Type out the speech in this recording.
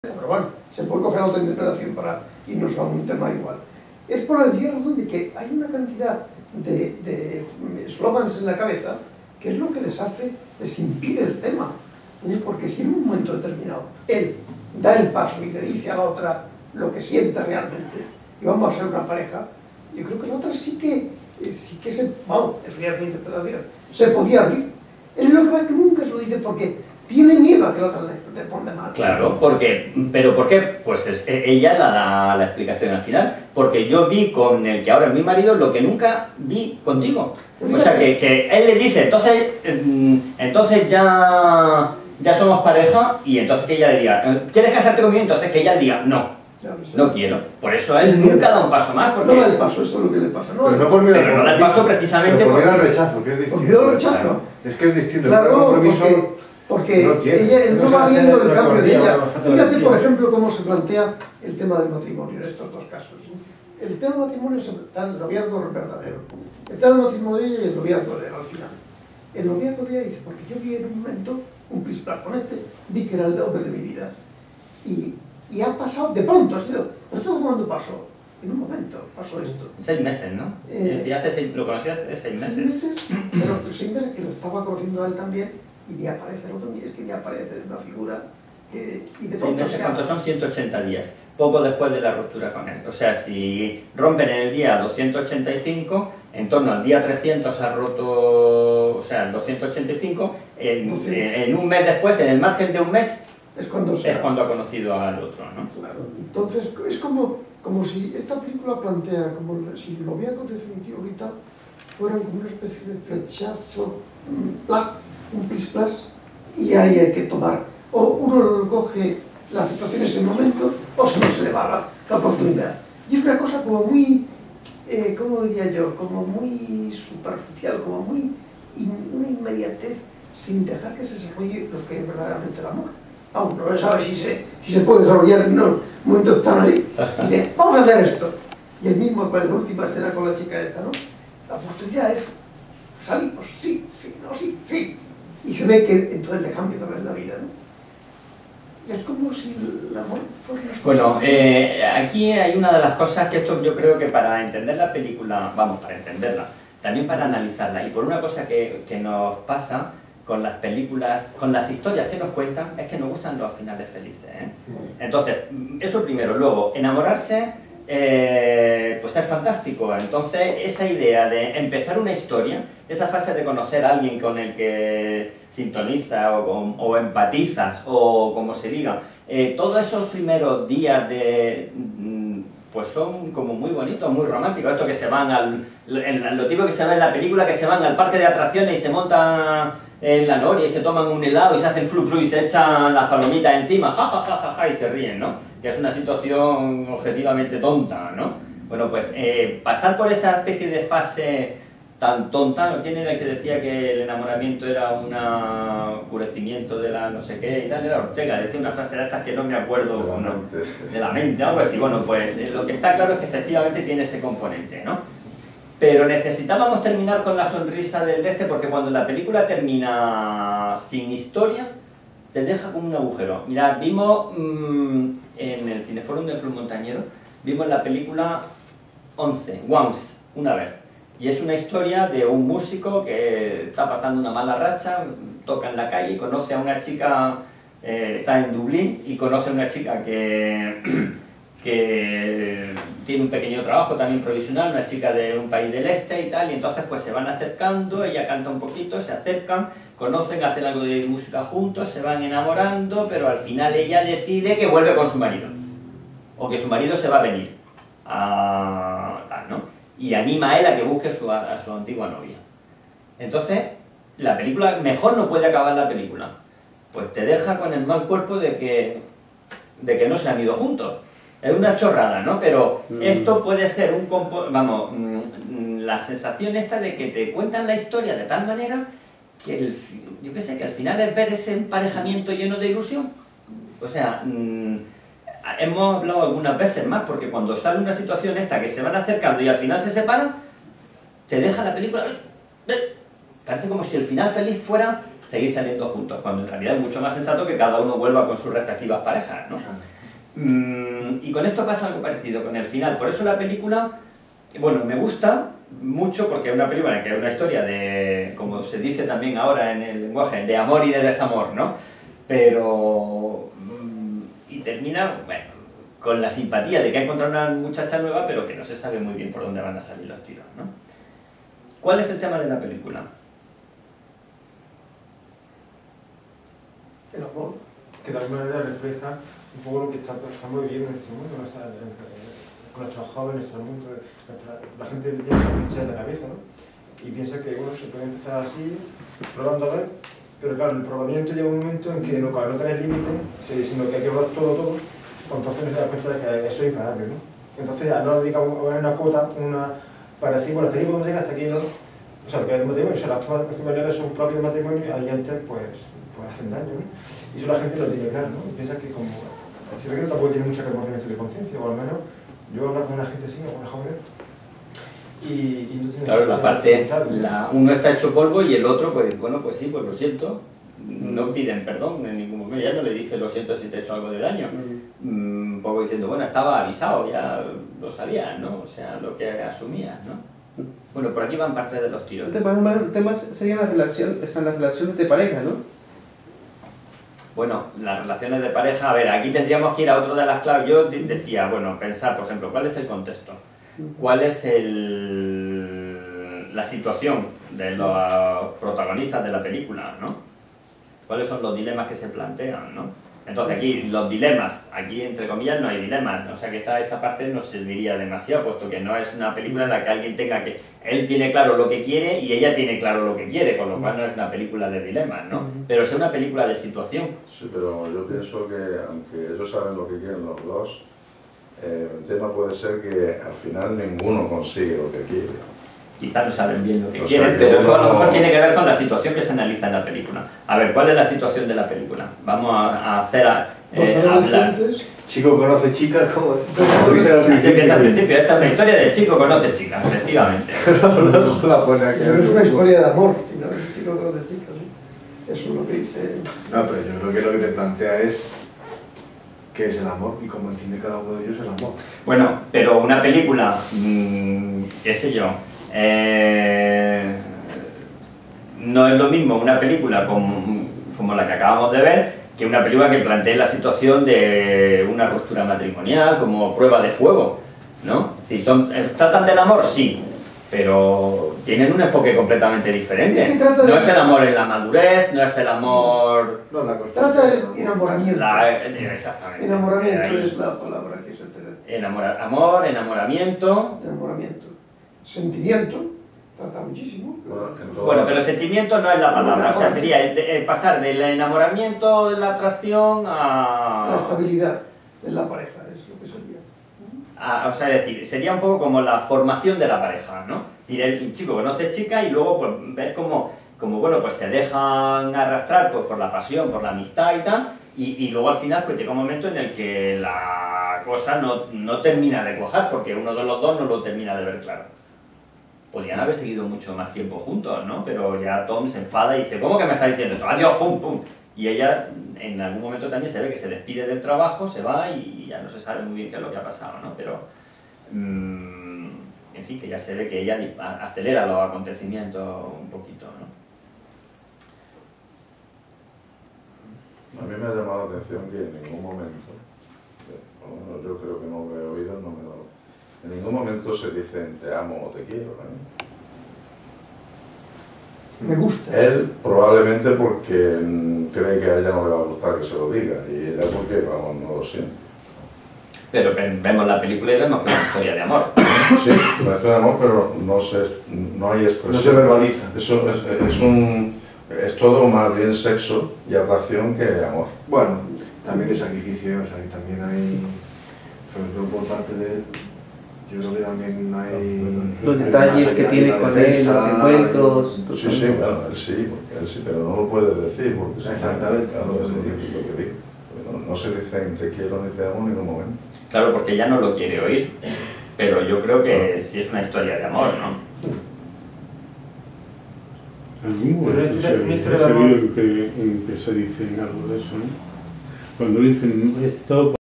Pero bueno, se puede coger otra interpretación para irnos a un tema igual. Es por la razón de que hay una cantidad de eslogans en la cabeza que es lo que les impide el tema. Porque si en un momento determinado él da el paso y le dice a la otra lo que siente realmente, y vamos a ser una pareja, yo creo que la otra sí que se, vamos, eso ya es mi interpretación, se podía abrir. Él lo que pasa es que nunca se lo dice porque tiene miedo a que la otra le ponga mal. Claro, ¿pero por qué? Pues ella da la explicación al final. Porque yo vi con el que ahora es mi marido lo que nunca vi contigo. O sea, que él le dice, entonces ya somos pareja, y entonces que ella le diga, ¿quieres casarte conmigo? Entonces que ella le diga, no quiero. Por eso él nunca da un paso más. Porque... No da el paso, eso es lo que le pasa. Pero no por miedo, pero no da el paso precisamente por miedo al rechazo, que es distinto. Por miedo al rechazo. Claro, es que es distinto. Claro, porque él no va viendo el cambio de ella. Fíjate, por ejemplo, cómo se plantea el tema del matrimonio en estos dos casos. El tema del matrimonio es el noviazgo verdadero. El tema del matrimonio de ella y el noviazgo de él al final. El noviazgo de ella dice, porque yo vi en un momento un plis-plas con vi que era el hombre de mi vida. Y ha pasado, de pronto ha sido, ¿pero todo cuándo pasó? En un momento pasó esto. 6 meses, ¿no? Lo conocí hace 6 meses. 6 meses, pero 6 meses que lo estaba conociendo a él también, y ni aparece el otro, ni es que ni aparece una figura que... Y de 6 meses, ¿cuántos son? 180 días. Poco después de la ruptura con él. O sea, si rompen en el día 285, en torno al día 300 se ha roto, o sea, el 285, en un mes después, en el margen de un mes, es cuando ha conocido al otro, ¿no? Claro, entonces es como si esta película plantea, como si el noviazgo definitivo ahorita fueran como una especie de flechazo, un plis-plas, y ahí hay que tomar, o uno coge la situación en ese momento, o si no se le va la oportunidad. Y es una cosa como muy, ¿cómo diría yo? Como muy superficial, como muy una inmediatez, sin dejar que se desarrolle lo que es verdaderamente el amor. Aún no se sabe si se puede desarrollar en un momento tan así. Dice, vamos a hacer esto. Y el mismo con la última escena con la chica esta, ¿no? La oportunidad es, salimos, sí, no, sí. Y se ve que entonces le cambia otra vez la vida, ¿no? Es como si el amor fuera una cosa... Bueno, aquí hay una de las cosas que esto yo creo que para entender la película, vamos, para entenderla, también para analizarla, y por una cosa que nos pasa con las películas, con las historias que nos cuentan, es que nos gustan los finales felices, ¿eh? Entonces, eso primero. Luego, enamorarse, pues es fantástico. Entonces, esa idea de empezar una historia, esa fase de conocer a alguien con el que sintoniza o empatizas, o como se diga, todos esos primeros días pues son como muy bonitos, muy románticos. Esto que se van lo típico que se ve en la película, que se van al parque de atracciones y se montan en la noria y se toman un helado y se hacen flu y se echan las palomitas encima, ja, y se ríen, ¿no? Que es una situación objetivamente tonta, ¿no? Bueno, pues pasar por esa especie de fase tan tonta, ¿quién era el que decía que el enamoramiento era un oscurecimiento de la no sé qué y tal? Era Ortega, decía una frase de estas que no me acuerdo, de la mente, algo así. Bueno, pues lo que está claro es que efectivamente tiene ese componente, ¿no? Pero necesitábamos terminar con la sonrisa del porque cuando la película termina sin historia, te deja como un agujero. Mirad, vimos en el Cineforum del Club Montañero, vimos la película 11, Once, una vez. Y es una historia de un músico que está pasando una mala racha, toca en la calle y conoce a una chica, está en Dublín, y conoce a una chica que tiene un pequeño trabajo también provisional, una chica de un país del este y tal, y entonces pues se van acercando, ella canta un poquito, se acercan, conocen, hacen algo de música juntos, se van enamorando, pero al final ella decide que vuelve con su marido, o que su marido se va a venir, ¿no? Y anima a él a que busque a su antigua novia. Entonces, la película, mejor no puede acabar la película, pues te deja con el mal cuerpo de que no se han ido juntos. Es una chorrada, ¿no? Pero esto puede ser la sensación esta de que te cuentan la historia de tal manera que yo qué sé, que al final es ver ese emparejamiento lleno de ilusión. O sea, hemos hablado algunas veces más, porque cuando sale una situación esta que se van acercando y al final se separan, te deja la película... Parece como si el final feliz fuera seguir saliendo juntos, cuando en realidad es mucho más sensato que cada uno vuelva con sus respectivas parejas, ¿no? Y con esto pasa algo parecido con el final, por eso la película, bueno, me gusta mucho porque es una película que es una historia de, como se dice también ahora en el lenguaje, de amor y de desamor, ¿no? Pero... y termina, bueno, con la simpatía de que ha encontrado una muchacha nueva, pero que no se sabe muy bien por dónde van a salir los tiros, ¿no? ¿Cuál es el tema de la película? El amor. Que de alguna manera refleja un poco lo que estamos viviendo en este mundo, ¿no? O sea, con nuestros jóvenes, en el mundo, la gente tiene esa pincha en la cabeza, ¿no? Y piensa que uno se puede empezar así, probando a ver, pero claro, el probamiento llega un momento en que no tenés límite, sino que hay que probar todo, pues entonces no te das cuenta de que eso es imparable, ¿no? Entonces ya no digamos una cuota, para decir, bueno, hasta aquí podemos llegar, hasta aquí no. O sea, que el matrimonio, o sea, las tomas matrimoniales son propios de matrimonio y hay antes, pues hacen daño, ¿no? Y eso la gente lo tiene claro, ¿no? Y piensa que como... Se ve que no tampoco tiene mucho remordimiento de conciencia, o al menos yo hablo con una gente así, con jóvenes, y no tiene... Claro, la parte, uno está hecho polvo y el otro, pues bueno, pues sí, pues lo siento. No piden perdón en ningún momento, ya no le dice lo siento si te he hecho algo de daño. Un poco diciendo, bueno, estaba avisado, ya lo sabías, ¿no? O sea, lo que asumías, ¿no? Bueno, por aquí van parte de los tiros. El tema sería las relaciones de pareja, ¿no? Bueno, las relaciones de pareja, a ver, aquí tendríamos que ir a otro de las claves. Yo decía, bueno, pensar, por ejemplo, ¿cuál es el contexto? ¿Cuál es la situación de los protagonistas de la película, ¿no? ¿Cuáles son los dilemas que se plantean, ¿no? Entonces aquí, los dilemas, aquí entre comillas no hay dilemas, o sea que esa parte no serviría demasiado, puesto que no es una película en la que alguien tenga que... Él tiene claro lo que quiere y ella tiene claro lo que quiere, con lo cual no es una película de dilemas, ¿no? Pero es una película de situación. Sí, pero yo pienso que aunque ellos saben lo que quieren los dos, el tema puede ser que al final ninguno consigue lo que quiere. Quizás no saben bien lo que quieren, pero eso a lo mejor tiene que ver con la situación que se analiza en la película. A ver, ¿cuál es la situación de la película? Vamos a hacer hablar. Chico conoce chica, como dice al Así empieza al principio. principio. Esta es una historia de chico conoce chica, efectivamente. Luego la pone aquí. Pero no es una historia de amor, sino el chico que de chica, ¿sí? Eso es lo que dice... No, pero yo creo que lo que te plantea es qué es el amor y cómo entiende cada uno de ellos el amor. Bueno, pero una película, qué sé yo, no es lo mismo una película como la que acabamos de ver que una película que plantee la situación de una ruptura matrimonial como prueba de fuego, ¿no? Es decir, ¿tratan del amor? Sí, pero tienen un enfoque completamente diferente. Es que trata de... No es el amor en la madurez, no es el amor... No, la Trata de enamoramiento. Exactamente. Enamoramiento Ahí. es la palabra que se te... Amor, enamoramiento... Enamoramiento. Sentimiento, trata muchísimo. Bueno, pero sentimiento no es la palabra, o sea, sería el pasar del enamoramiento, de la atracción La a... estabilidad de la pareja, es lo que sería. O sea, es decir, sería un poco como la formación de la pareja, ¿no? Es decir, el chico conoce chica y luego pues ver cómo bueno, pues se dejan arrastrar pues, por la pasión, por la amistad y tal, y luego al final pues llega un momento en el que la cosa no termina de cuajar, porque uno de los dos no lo termina de ver claro. Podrían haber seguido mucho más tiempo juntos, ¿no? Pero ya Tom se enfada y dice, ¿cómo que me está diciendo esto? Adiós, pum, pum. Y ella en algún momento también se ve que se despide del trabajo, se va y ya no se sabe muy bien qué es lo que ha pasado, ¿no? Pero, en fin, que ya se ve que ella acelera los acontecimientos un poquito, ¿no? A mí me ha llamado la atención que en ningún momento, yo creo que no lo he oído, no me he dado, en ningún momento se dicen te amo o te quiero, ¿eh? Me gusta. Él probablemente porque cree que a ella no le va a gustar que se lo diga, y ella porque, vamos, no lo siente. Pero vemos la película y vemos que es una historia de amor. Sí, una historia de amor, pero no hay expresión. No se verbaliza. Es todo más bien sexo y atracción que amor. Bueno, también hay sacrificio, o sea, y también hay, sobre todo por parte de él, yo creo que también hay... Los detalles que tiene con él, los encuentros... Sí, claro, él sí, pero no lo puede decir, porque Exactamente. Claro, es lo que digo. No se dicen te quiero ni te amo en ningún momento. Claro, porque ella no lo quiere oír, pero yo creo que sí es una historia de amor, ¿no? algún Pero momento una se ha historia de amor. sabido en que se dicen algo de eso, ¿no? Cuando dicen esto